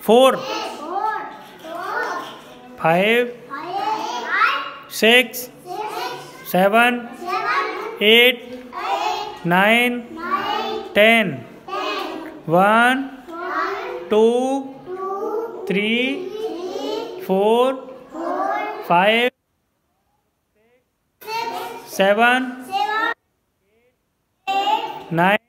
4 5 6 7 8 9 10 1 2 3 4 5 7 9